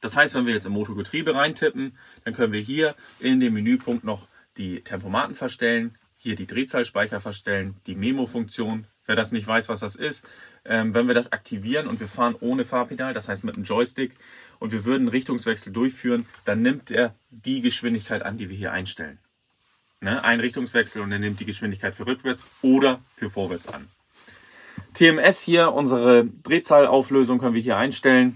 Das heißt, wenn wir jetzt im Motorgetriebe reintippen, dann können wir hier in dem Menüpunkt noch die Tempomaten verstellen, hier die Drehzahlspeicher verstellen, die Memo-Funktion. Wer das nicht weiß, was das ist, wenn wir das aktivieren und wir fahren ohne Fahrpedal, das heißt mit einem Joystick, und wir würden einen Richtungswechsel durchführen, dann nimmt er die Geschwindigkeit an, die wir hier einstellen. Ne? Ein Richtungswechsel und er nimmt die Geschwindigkeit für rückwärts oder für vorwärts an. TMS hier, unsere Drehzahlauflösung können wir hier einstellen.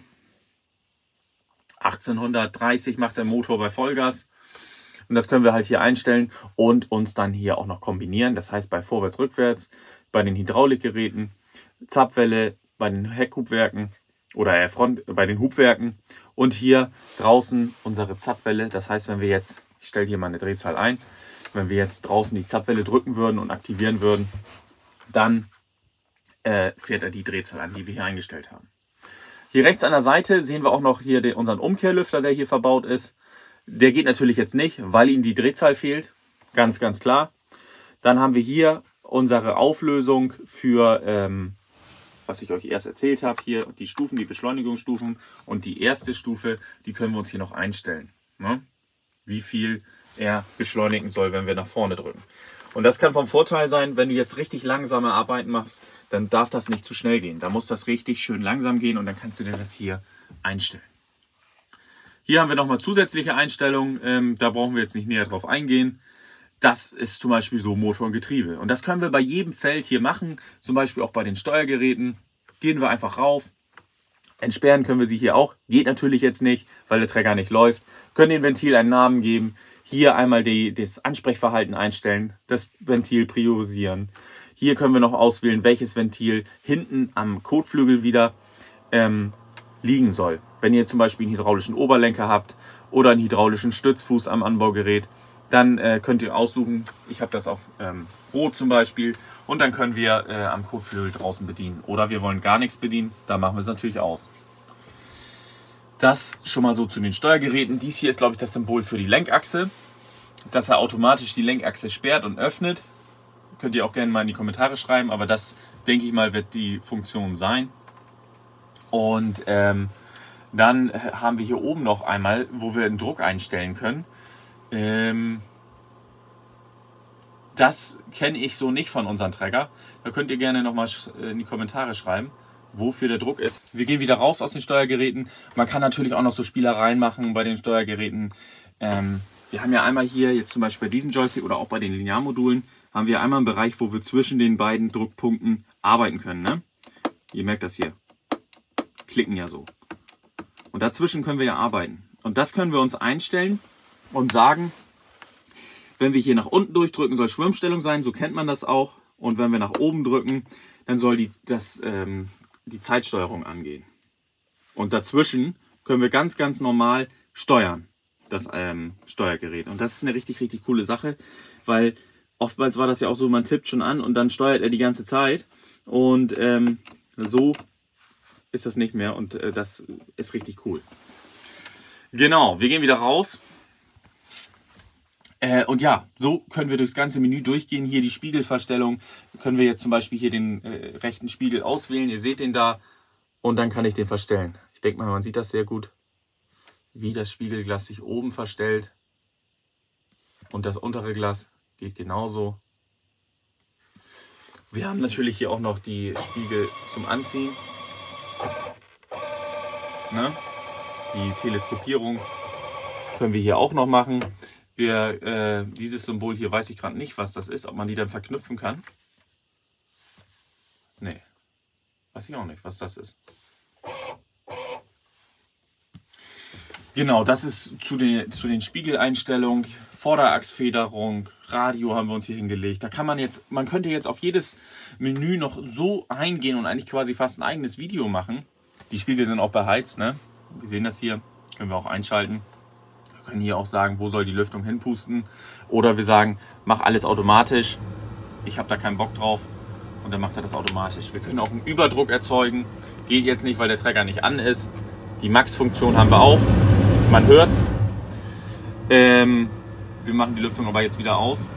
1830 macht der Motor bei Vollgas. Und das können wir halt hier einstellen und uns dann hier auch noch kombinieren. Das heißt bei Vorwärts, Rückwärts, bei den Hydraulikgeräten, Zapfwelle, bei den Heckhubwerken oder bei den Hubwerken und hier draußen unsere Zapfwelle. Das heißt, wenn wir jetzt, ich stelle hier mal eine Drehzahl ein, wenn wir jetzt draußen die Zapfwelle drücken würden und aktivieren würden, dann fährt er die Drehzahl an, die wir hier eingestellt haben. Hier rechts an der Seite sehen wir auch noch hier unseren Umkehrlüfter, der hier verbaut ist. Der geht natürlich jetzt nicht, weil ihm die Drehzahl fehlt. Ganz, ganz klar. Dann haben wir hier unsere Auflösung für, was ich euch erst erzählt habe, hier die Stufen, die Beschleunigungsstufen. Und die erste Stufe, die können wir uns hier noch einstellen. Ne? Wie viel er beschleunigen soll, wenn wir nach vorne drücken. Und das kann vom Vorteil sein, wenn du jetzt richtig langsame Arbeiten machst, dann darf das nicht zu schnell gehen. Da muss das richtig schön langsam gehen und dann kannst du dir das hier einstellen. Hier haben wir nochmal zusätzliche Einstellungen, da brauchen wir jetzt nicht näher drauf eingehen. Das ist zum Beispiel so Motor und Getriebe. Und das können wir bei jedem Feld hier machen, zum Beispiel auch bei den Steuergeräten. Gehen wir einfach rauf. Entsperren können wir sie hier auch. Geht natürlich jetzt nicht, weil der Trecker nicht läuft. Können dem Ventil einen Namen geben. Hier einmal das Ansprechverhalten einstellen, das Ventil priorisieren. Hier können wir noch auswählen, welches Ventil hinten am Kotflügel wieder liegen soll. Wenn ihr zum Beispiel einen hydraulischen Oberlenker habt oder einen hydraulischen Stützfuß am Anbaugerät, dann könnt ihr aussuchen, ich habe das auf Rot zum Beispiel, und dann können wir am Kotflügel draußen bedienen. Oder wir wollen gar nichts bedienen, da machen wir es natürlich aus. Das schon mal so zu den Steuergeräten. Dies hier ist, glaube ich, das Symbol für die Lenkachse, dass er automatisch die Lenkachse sperrt und öffnet. Könnt ihr auch gerne mal in die Kommentare schreiben, aber das, denke ich mal, wird die Funktion sein. Und dann haben wir hier oben noch einmal, wo wir den Druck einstellen können. Das kenne ich so nicht von unseren Trecker. Da könnt ihr gerne nochmal in die Kommentare schreiben, wofür der Druck ist. Wir gehen wieder raus aus den Steuergeräten. Man kann natürlich auch noch so Spielereien machen bei den Steuergeräten. Wir haben ja einmal hier, jetzt zum Beispiel bei diesem Joystick oder auch bei den Linearmodulen, haben wir einmal einen Bereich, wo wir zwischen den beiden Druckpunkten arbeiten können. Ne? Ihr merkt das hier. Klicken ja so. Und dazwischen können wir ja arbeiten. Und das können wir uns einstellen und sagen, wenn wir hier nach unten durchdrücken, soll Schwimmstellung sein, so kennt man das auch. Und wenn wir nach oben drücken, dann soll die Zeitsteuerung angehen. Und dazwischen können wir ganz, ganz normal steuern, das Steuergerät. Und das ist eine richtig, richtig coole Sache, weil oftmals war das ja auch so, man tippt schon an und dann steuert er die ganze Zeit. Und so ist das nicht mehr und das ist richtig cool. Genau, wir gehen wieder raus. Und ja, so können wir durchs ganze Menü durchgehen. Hier die Spiegelverstellung. Können wir jetzt zum Beispiel hier den rechten Spiegel auswählen. Ihr seht den da. Und dann kann ich den verstellen. Ich denke mal, man sieht das sehr gut, wie das Spiegelglas sich oben verstellt. Und das untere Glas geht genauso. Wir haben natürlich hier auch noch die Spiegel zum Anziehen. Ne? Die Teleskopierung können wir hier auch noch machen. Dieses Symbol hier weiß ich gerade nicht, was das ist, ob man die dann verknüpfen kann. Nee, weiß ich auch nicht, was das ist. Genau, das ist zu den Spiegeleinstellungen, Vorderachsfederung, Radio haben wir uns hier hingelegt. Da kann man könnte jetzt auf jedes Menü noch so eingehen und eigentlich quasi fast ein eigenes Video machen. Die Spiegel sind auch beheizt, ne? Wir sehen das hier, können wir auch einschalten. Wir können hier auch sagen, wo soll die Lüftung hinpusten. Oder wir sagen, mach alles automatisch. Ich habe da keinen Bock drauf. Und dann macht er das automatisch. Wir können auch einen Überdruck erzeugen. Geht jetzt nicht, weil der Trecker nicht an ist. Die Max-Funktion haben wir auch. Man hört's. Wir machen die Lüftung aber jetzt wieder aus.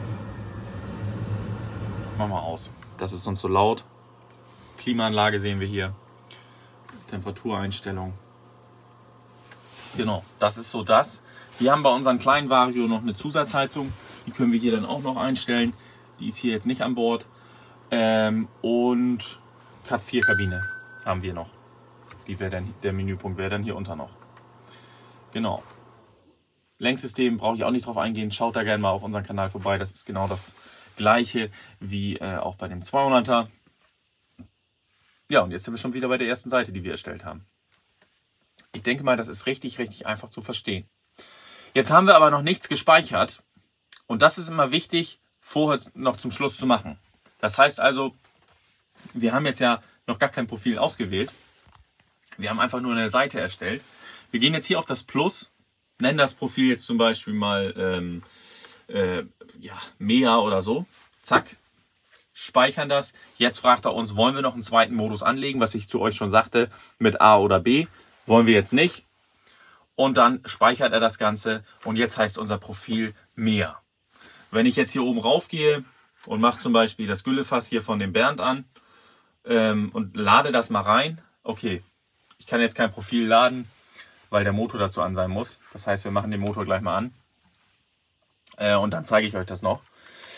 Machen wir aus. Das ist uns so laut. Klimaanlage sehen wir hier. Temperatureinstellung. Genau, das ist so das. Wir haben bei unserem kleinen Vario noch eine Zusatzheizung. Die können wir hier dann auch noch einstellen. Die ist hier jetzt nicht an Bord. Und Cat 4 Kabine haben wir noch. Die wäre dann, der Menüpunkt wäre dann hier unter noch. Genau. Lenksystem brauche ich auch nicht drauf eingehen. Schaut da gerne mal auf unseren Kanal vorbei. Das ist genau das gleiche wie auch bei dem 200er. Ja, und jetzt sind wir schon wieder bei der ersten Seite, die wir erstellt haben. Ich denke mal, das ist richtig, richtig einfach zu verstehen. Jetzt haben wir aber noch nichts gespeichert. Und das ist immer wichtig, vorher noch zum Schluss zu machen. Das heißt also, wir haben jetzt ja noch gar kein Profil ausgewählt. Wir haben einfach nur eine Seite erstellt. Wir gehen jetzt hier auf das Plus, nennen das Profil jetzt zum Beispiel mal ja, Mea oder so. Zack, speichern das. Jetzt fragt er uns, wollen wir noch einen zweiten Modus anlegen, was ich zu euch schon sagte, mit A oder B. Wollen wir jetzt nicht. Und dann speichert er das Ganze und jetzt heißt unser Profil Mea. Wenn ich jetzt hier oben rauf gehe und mache zum Beispiel das Güllefass hier von dem Bernd an und lade das mal rein. Okay, ich kann jetzt kein Profil laden, weil der Motor dazu an sein muss. Das heißt, wir machen den Motor gleich mal an. Und dann zeige ich euch das noch.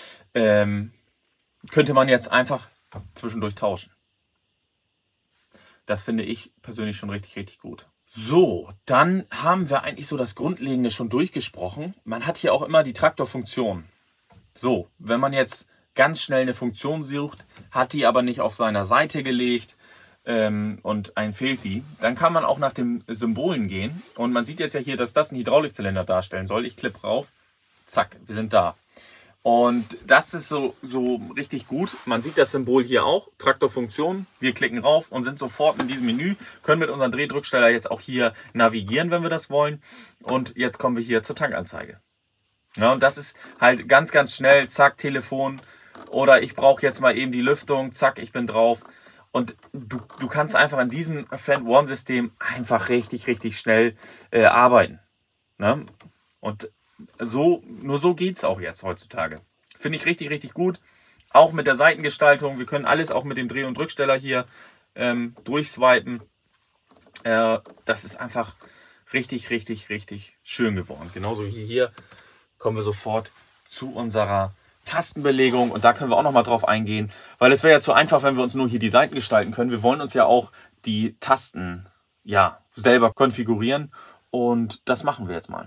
Könnte man jetzt einfach zwischendurch tauschen. Das finde ich persönlich schon richtig, richtig gut. So, dann haben wir eigentlich so das Grundlegende schon durchgesprochen. Man hat hier auch immer die Traktorfunktion. So, wenn man jetzt ganz schnell eine Funktion sucht, hat die aber nicht auf seiner Seite gelegt und einem fehlt die, dann kann man auch nach den Symbolen gehen. Und man sieht jetzt ja hier, dass das einen Hydraulikzylinder darstellen soll. Ich klippe rauf, zack, wir sind da. Und das ist so richtig gut. Man sieht das Symbol hier auch, Traktorfunktion. Wir klicken rauf und sind sofort in diesem Menü, können mit unserem Drehdrücksteller jetzt auch hier navigieren, wenn wir das wollen. Und jetzt kommen wir hier zur Tankanzeige. Ja, und das ist halt ganz, ganz schnell, zack, Telefon. Oder ich brauche jetzt mal eben die Lüftung, zack, ich bin drauf. Und du kannst einfach in diesem Fendt One-System einfach richtig, richtig schnell arbeiten. Ne? Und nur so geht es auch jetzt heutzutage. Finde ich richtig, richtig gut. Auch mit der Seitengestaltung. Wir können alles auch mit dem Dreh- und Drücksteller hier durchswipen. Das ist einfach richtig, richtig, richtig schön geworden. Genauso wie hier kommen wir sofort zu unserer Tastenbelegung. Und da können wir auch noch mal drauf eingehen. Weil es wäre ja zu einfach, wenn wir uns nur hier die Seiten gestalten können. Wir wollen uns ja auch die Tasten ja, selber konfigurieren. Und das machen wir jetzt mal.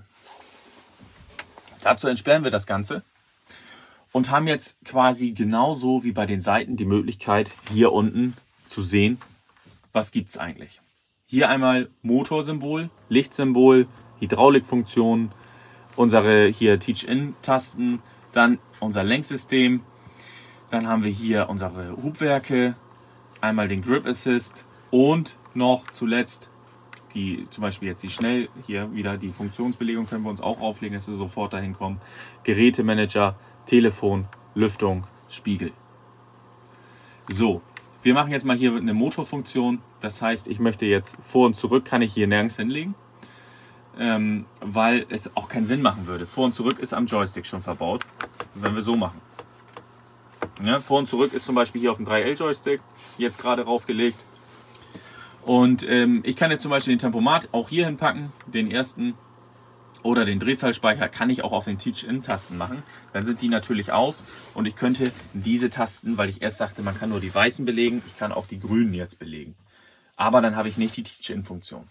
Dazu entsperren wir das Ganze und haben jetzt quasi genauso wie bei den Seiten die Möglichkeit, hier unten zu sehen, was gibt es eigentlich. Hier einmal Motorsymbol, Lichtsymbol, Hydraulikfunktion, unsere hier Teach-In-Tasten, dann unser Lenksystem, dann haben wir hier unsere Hubwerke, einmal den Grip Assist und noch zuletzt zum Beispiel jetzt die schnell hier wieder die Funktionsbelegung können wir uns auch auflegen, dass wir sofort dahin kommen. Gerätemanager, Telefon, Lüftung, Spiegel. So, wir machen jetzt mal hier eine Motorfunktion. Das heißt, ich möchte jetzt vor und zurück kann ich hier nirgends hinlegen, weil es auch keinen Sinn machen würde. Vor und zurück ist am Joystick schon verbaut, wenn wir so machen. Ja, vor und zurück ist zum Beispiel hier auf dem 3L-Joystick jetzt gerade raufgelegt. Und ich kann jetzt zum Beispiel den Tempomat auch hier hinpacken, den ersten, oder den Drehzahlspeicher kann ich auch auf den Teach-In-Tasten machen. Dann sind die natürlich aus und ich könnte diese Tasten, weil ich erst sagte, man kann nur die weißen belegen, ich kann auch die grünen jetzt belegen. Aber dann habe ich nicht die Teach-In-Funktion.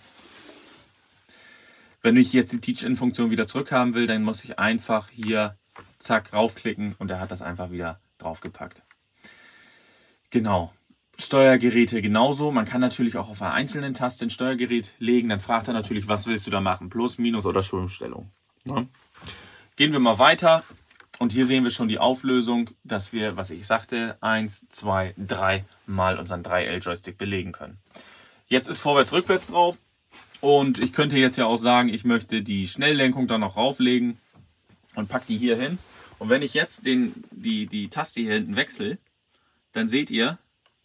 Wenn ich jetzt die Teach-In-Funktion wieder zurückhaben will, dann muss ich einfach hier zack raufklicken und er hat das einfach wieder draufgepackt. Genau. Steuergeräte genauso. Man kann natürlich auch auf einer einzelnen Taste ein Steuergerät legen. Dann fragt er natürlich, was willst du da machen? Plus, Minus oder Schwimmstellung. Ja. Gehen wir mal weiter. Und hier sehen wir schon die Auflösung, dass wir, was ich sagte, 1, 2, 3 mal unseren 3L-Joystick belegen können. Jetzt ist vorwärts, rückwärts drauf. Und ich könnte jetzt ja auch sagen, ich möchte die Schnelllenkung da noch rauflegen und packe die hier hin. Und wenn ich jetzt die Taste hier hinten wechsle, dann seht ihr,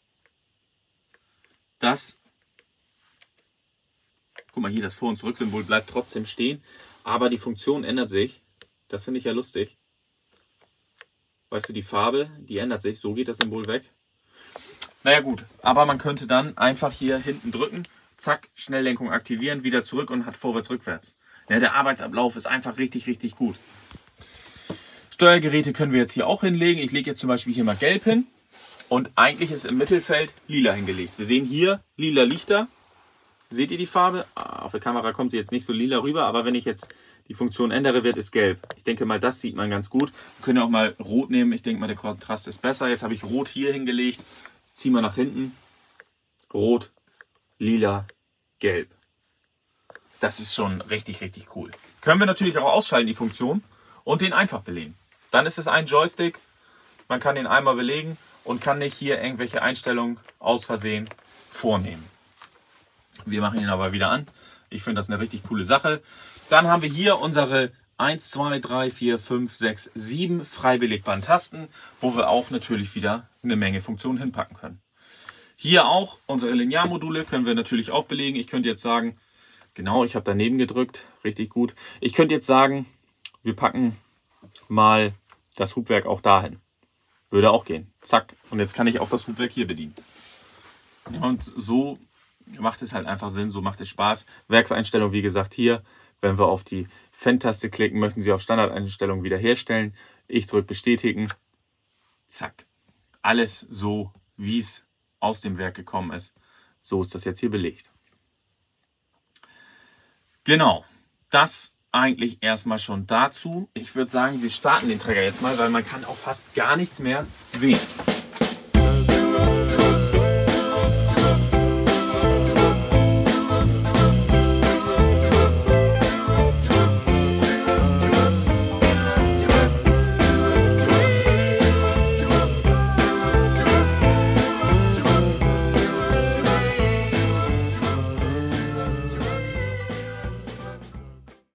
dass, guck mal hier, das Vor- und Zurück-Symbol bleibt trotzdem stehen, aber die Funktion ändert sich. Das finde ich ja lustig. Weißt du, die Farbe, die ändert sich, so geht das Symbol weg. Naja gut, aber man könnte dann einfach hier hinten drücken, zack, Schnelllenkung aktivieren, wieder zurück und hat vorwärts, rückwärts. Ja, der Arbeitsablauf ist einfach richtig, richtig gut. Steuergeräte können wir jetzt hier auch hinlegen. Ich lege jetzt zum Beispiel hier mal gelb hin und eigentlich ist im Mittelfeld lila hingelegt. Wir sehen hier lila Lichter. Seht ihr die Farbe? Auf der Kamera kommt sie jetzt nicht so lila rüber, aber wenn ich jetzt die Funktion ändere, wird es gelb. Ich denke mal, das sieht man ganz gut. Wir können ja auch mal rot nehmen. Ich denke mal, der Kontrast ist besser. Jetzt habe ich rot hier hingelegt. Ziehen wir nach hinten. Rot, lila, gelb. Das ist schon richtig, richtig cool. Können wir natürlich auch ausschalten, die Funktion, und den einfach belegen. Dann ist es ein Joystick. Man kann den einmal belegen und kann nicht hier irgendwelche Einstellungen aus Versehen vornehmen. Wir machen ihn aber wieder an. Ich finde das eine richtig coole Sache. Dann haben wir hier unsere 1, 2, 3, 4, 5, 6, 7 frei belegbaren Tasten, wo wir auch natürlich wieder eine Menge Funktionen hinpacken können. Hier auch unsere Linearmodule können wir natürlich auch belegen. Ich könnte jetzt sagen, genau, ich habe daneben gedrückt, richtig gut. Ich könnte jetzt sagen, wir packen mal das Hubwerk auch dahin. Würde auch gehen. Zack. Und jetzt kann ich auch das Hubwerk hier bedienen. Und so macht es halt einfach Sinn, so macht es Spaß. Werkseinstellung, wie gesagt, hier. Wenn wir auf die Fan-Taste klicken, möchten Sie auf Standardeinstellungen wiederherstellen. Ich drücke Bestätigen. Zack. Alles so, wie es aus dem Werk gekommen ist. So ist das jetzt hier belegt. Genau. Das eigentlich erstmal schon dazu. Ich würde sagen, wir starten den Träger jetzt mal, weil man kann auch fast gar nichts mehr sehen.